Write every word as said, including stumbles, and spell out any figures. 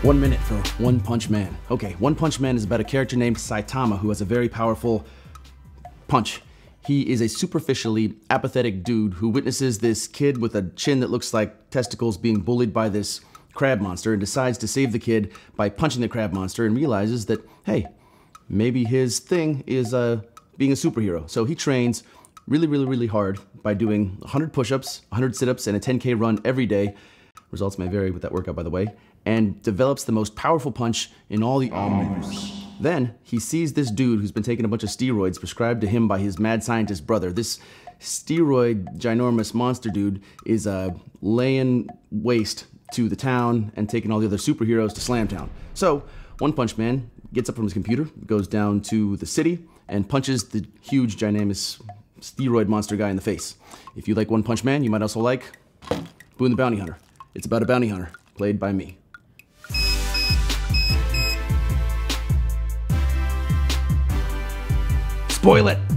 One minute for One Punch Man. Okay, One Punch Man is about a character named Saitama who has a very powerful punch. He is a superficially apathetic dude who witnesses this kid with a chin that looks like testicles being bullied by this crab monster and decides to save the kid by punching the crab monster and realizes that, hey, maybe his thing is uh, being a superhero. So he trains really, really, really hard by doing one hundred push-ups, one hundred sit-ups, and a ten K run every day. Results may vary with that workout, by the way. And develops the most powerful punch in all the omnivores. Then he sees this dude who's been taking a bunch of steroids prescribed to him by his mad scientist brother. This steroid ginormous monster dude is uh, laying waste to the town and taking all the other superheroes to Slam Town. So One Punch Man gets up from his computer, goes down to the city, and punches the huge ginormous steroid monster guy in the face. If you like One Punch Man, you might also like Boone the Bounty Hunter. It's about a bounty hunter, played by me. Spoil it!